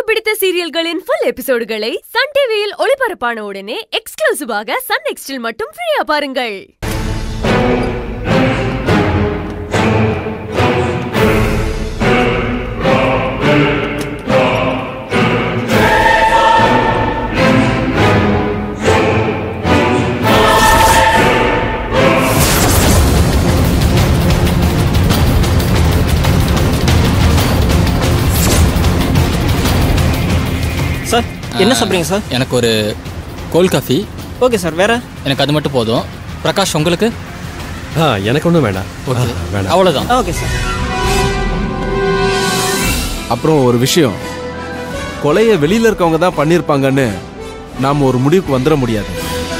பிடித்த சீரியல்களின் full எபிசோடுகளை Sun டிவியில் ஒளிபரப்பான உடனே எக்ஸ்க்ளூசிவாக சன் நெக்ஸ்டில் மட்டும் ஃப்ரீயா பாருங்கள். சார் என்ன சாப்பிட்றீங்க சார்? எனக்கு ஒரு கோல்ட் காஃபி. Okay sir. வேற? எனக்கு அது மட்டும் போதும். பிரகாஷ் உங்களுக்கு? எனக்கு ஒன்றும் வேண்டாம். ஓகே வேண்டாம், அவ்வளோதான். Okay sir. அப்புறம் ஒரு விஷயம், கொலையை வெளியில் இருக்கவங்க தான் பண்ணியிருப்பாங்கன்னு நாம் ஒரு முடிவுக்கு வந்துட முடியாது.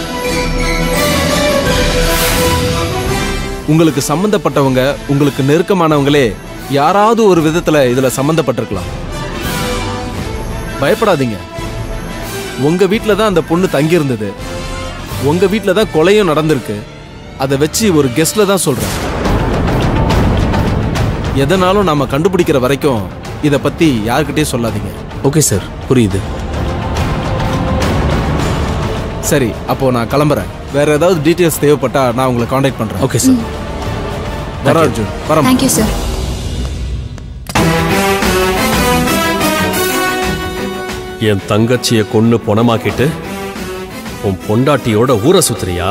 உங்களுக்கு சம்பந்தப்பட்டவங்க, உங்களுக்கு நெருக்கமானவங்களே யாராவது ஒரு விதத்தில் இதில் சம்மந்தப்பட்டிருக்கலாம். பயப்படாதீங்க. உங்க வீட்டில் தான் அந்த பொண்ணு தங்கியிருந்தது, உங்க வீட்டில் தான் கொலையும் நடந்திருக்கு. அதை வச்சு ஒரு கெஸ்ட்ல தான் சொல்றேன். எதனாலும் நாம கண்டுபிடிக்கிற வரைக்கும் இதை பத்தி யார்கிட்டயும் சொல்லாதீங்க. ஓகே சார், புரியுது. சரி, அப்போ நான் கிளம்புறேன். வேற ஏதாவது டீட்டெயில்ஸ் தேவைப்பட்டா நான் உங்களை காண்டாக்ட் பண்றேன். Okay sir. வரேன் அர்ஜுன். வரேன். Thank you sir. என் தங்கச்சியை கொன்னு பொணமாக்கிட்டு உன் பொண்டாட்டியோட ஊரை சுத்துறியா?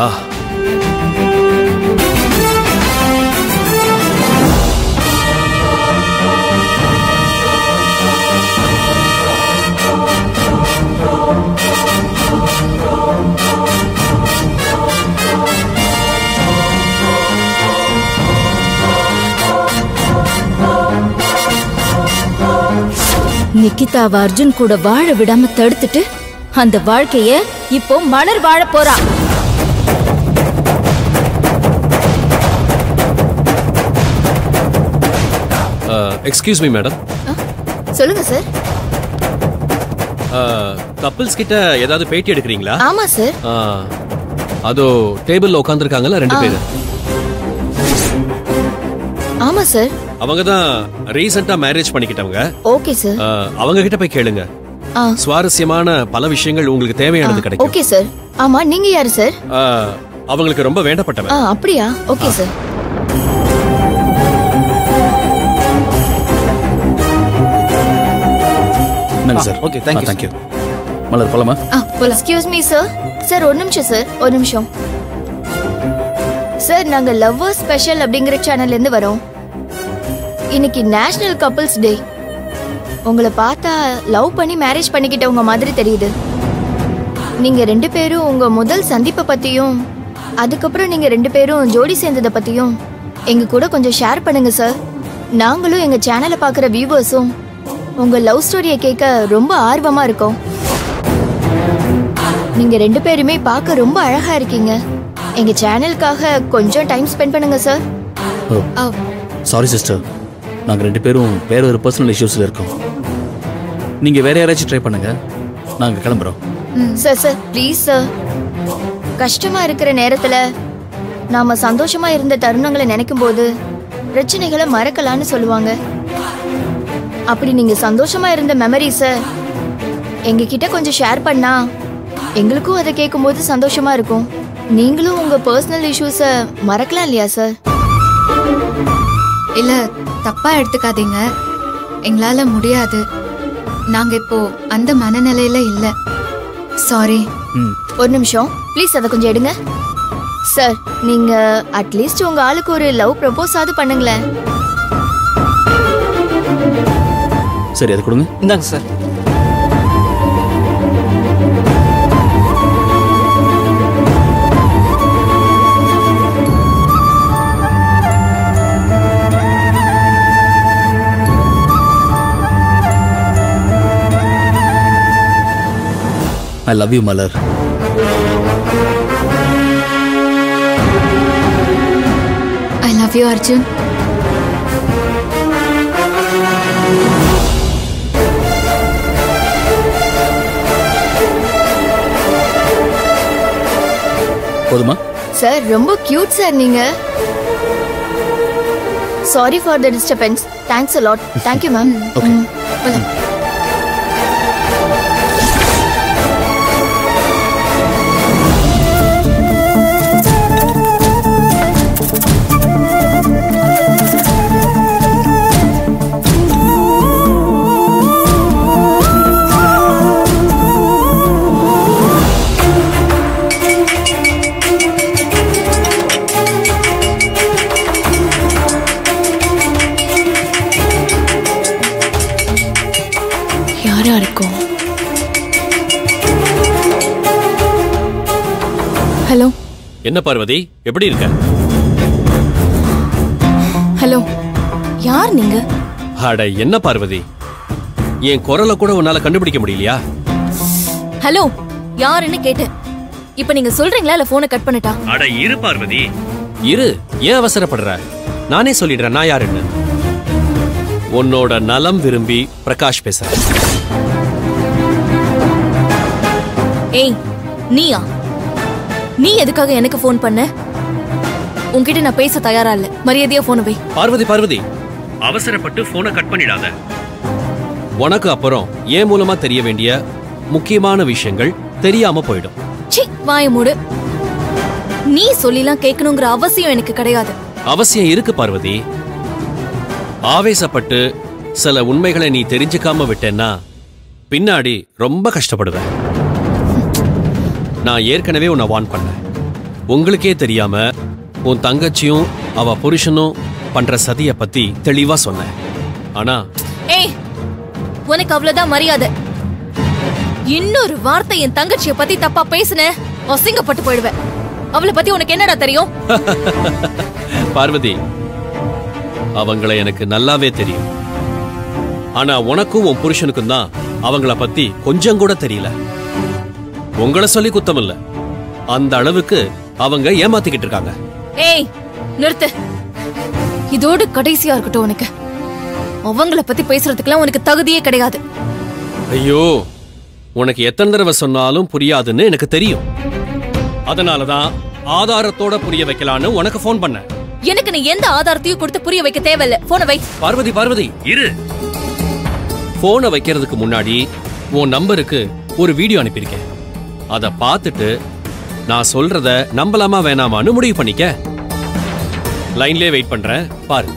நிக்கிதாவை அர்ஜுன் கூட வாழ விடாம தடுத்துட்டு அந்த வாழ்க்கைய இப்போ மலர் வாழ போறா. Excuse me madam. சொல்லுங்க சார். கப்பிள்ஸ் கிட்ட ஏதாவது பேட்டி எடுக்கிறீங்களா? ஆமா சார். அதோ டேபிள்ல உட்காந்துருக்காங்கல்ல ரெண்டு பேரு. ஆமா சார். அவங்க தான் ரீசெண்டா மேரேஜ் பண்ணிக்கிட்டவங்க. Okay sir. அவங்க கிட்ட போய் கேளுங்க. சுவாரஸ்யமான பல விஷயங்கள் உங்களுக்கு தேவையானது கிடைக்கும். Okay sir. ஆமா, நீங்க யாரு சார்? அவங்களுக்கு ரொம்ப வேண்டப்பட்டவன். அப்படியா? Okay sir. நன்றி sir. Okay, thank you. Thank you. Malar போலாமா? Excuse me sir. சார் ஒரு நிமிஷம் சார், ஒரு நிமிஷம் சார். நாங்க லவ்வர்ஸ் ஸ்பெஷல் அப்படிங்கிற சேனல்ல இருந்து வரோம். இன்னைக்கு நேஷனல் கப்பிள்ஸ் டே. உங்களை பார்த்தா லவ் பண்ணி மேரேஜ் பண்ணிக்கிட்டவங்க மாதிரி தெரியுது. நீங்க ரெண்டு பேரும் உங்க முதல் சந்திப்பை பத்தியும் அதுக்கப்புறம் நீங்க ரெண்டு பேரும் ஜோடி சேர்ந்ததை பத்தியும் எங்க கூட கொஞ்சம் ஷேர் பண்ணுங்க சார். நாங்களும் எங்க சேனலை பார்க்குற வியூவர்ஸும் உங்க லவ் ஸ்டோரியை கேட்க ரொம்ப ஆர்வமா இருக்கோம். நீங்க ரெண்டு பேருமே பார்க்க ரொம்ப அழகா இருக்கீங்க. எங்க சேனலுக்காக கொஞ்சம் டைம் ஸ்பெண்ட் பண்ணுங்க சார். சாரி சிஸ்டர், நாங்கள் ரெண்டு பேரும் வேற ஒரு பர்சனல் இஷ்யூஸில் இருக்கோம். நீங்கள் வேற யாராச்சும் ட்ரை பண்ணுங்க, நாங்கள் கிளம்புறோம். Sir sir please sir. கஷ்டமா இருக்கிற நேரத்துல நாம சந்தோஷமா இருந்த தருணங்களை நினைக்கும் போது பிரச்சனைகளை மறக்கலான்னு சொல்லுவாங்க. அப்படி நீங்க சந்தோஷமா இருந்த மெமரிஸை எங்க கிட்ட கொஞ்சம் ஷேர் பண்ணா எங்களுக்கும் அதை கேட்கும் போது சந்தோஷமா இருக்கும். நீங்களும் உங்க பர்சனல் இஷ்யூஸை மறக்கலாம் இல்லையா சார்? இல்ல, தப்பா எடுத்துக்காதீங்க. எங்களால முடியாது. நாங்க இப்போ அந்த மனநிலையில இல்ல. சாரி. ஒரு நிமிஷம் ப்ளீஸ், அதை கொஞ்சம் எடுங்க சார். நீங்க அட்லீஸ்ட் உங்க ஆளுக்கு ஒரு லவ் ப்ரப்போஸ் ஆவது பண்ணுங்களேன். சரி, அது கொடுங்க. இந்தாங்க sir. I love you, Malar. I love you, Arjun. போதுமா? சார் ரொம்ப கியூட் சார் நீங்க. Sorry for the disturbance. Thanks a lot. Thank you, ma'am. Okay. யாரா இருக்கும்? ஹலோ. என்ன பார்வதி, எப்படி இருக்க? ஹலோ, யார் நீங்க? அட என்ன பார்வதி, என் குரலை கூட உன்னால கண்டுபிடிக்க முடியலையா? ஹலோ, யாருன்னு கேட்டேன். இப்ப நீங்க சொல்றீங்களா இல்ல போனை கட் பண்ணிட்டா? அட இரு பார்வதி, இரு. ஏன் அவசரப்படுற? நானே சொல்லிடுறேன் நான் யாருன்னு. உன்னோட நலம் விரும்பி பிரகாஷ் பேசுறேன். ஏய், நீயா? நீ எதுக்காக எனக்கு போன் பண்ண? உன்கிட்ட நான் பேச தயாரா இல்ல. மரியாதையா போனை வை. பார்வதி, அவசரப்பட்டு போனை கட் பண்ணிடாத. உனக்கு அப்புறம் ஏன் மூலமா தெரிய வேண்டிய முக்கியமான விஷயங்கள் தெரியாம போயிடும். சி, வாய மூடு. நீ சொல்லிலாம் கேட்கணுங்கிற அவசியம் எனக்கு கிடையாது. அவசியம் இருக்கு பார்வதி. ஆவேசப்பட்டு சில உண்மைகளை நீ தெரிஞ்சுக்காம விட்டேன்னா பின்னாடி ரொம்ப கஷ்டப்படுவேன். நான் ஏற்கனவே உன்னை வார்ன் பண்ணேன். உங்களுக்கே தெரியாம உன் தங்கச்சியும் அவ புருஷனும் பண்ற சதிய பத்தி தெளிவா சொன்னேன். ஆனா ஏய், உனக்கு அவ்வளவுதான் மரியாதை. இன்னொரு வார்த்தை என் தங்கச்சிய பத்தி தப்பா பேசுன, அசிங்கப்பட்டு போயிடுவேன். அவளை பத்தி உனக்கு என்னடா தெரியும்? பார்வதி, அவங்கள எனக்கு நல்லாவே தெரியும். ஆனா உனக்கும் உன் புருஷனுக்கும் தான் அவங்கள பத்தி கொஞ்சம் கூட தெரியல. உங்களை சொல்லி குத்தம் இல்ல, அந்த அளவுக்கு அவங்க ஏமாத்திக்கிட்டு இருக்காங்க. ஏய், நிறுத்து. இதோடு கடைசியா இருக்கட்டும். உனக்கு அவங்கள பத்தி பேசுறதுக்குலாம் உனக்கு தகுதியே கிடையாது. ஐயோ, உனக்கு எத்தனை தடவை சொன்னாலும் புரியாதுன்னு எனக்கு தெரியும். அதனாலதான் ஆதாரத்தோட புரிய வைக்கலான்னு உனக்கு போன் பண்ண. எனக்கு நீ எந்த ஆதாரத்தையும் கொடுத்து புரிய வைக்க தேவையில்ல. போனை வை. பார்வதி, இரு. போனை வைக்கிறதுக்கு முன்னாடி உன் நம்பருக்கு ஒரு வீடியோ அனுப்பியிருக்கேன். அத பார்த்துட்டு நான் சொல்றத நம்பலாமா வேணாமான்னு முடிவு பண்ணிக்க. லைன்லயே வெயிட் பண்றேன், பாரு.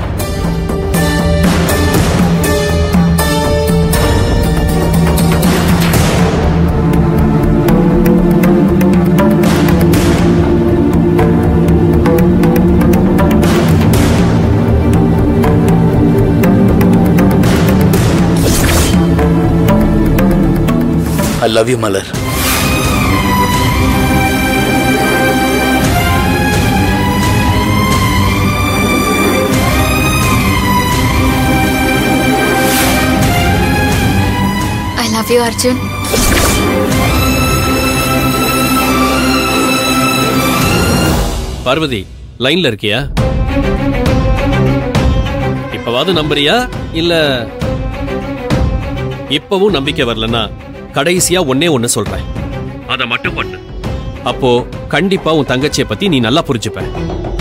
I love you, Malar. I love you, Arjun. Parvati, லைன்ல இருக்கியா? இப்பவாது நம்புறியா இல்ல இப்பவும் நம்பிக்கை வரலன்னா கடைசியா ஒன்னே ஒன்னு சொல்றேன், அத மட்டும் பண்ணு. அப்போ கண்டிப்பா உன் தங்கச்சியை பத்தி நீ நல்லா புரிஞ்சுப்ப.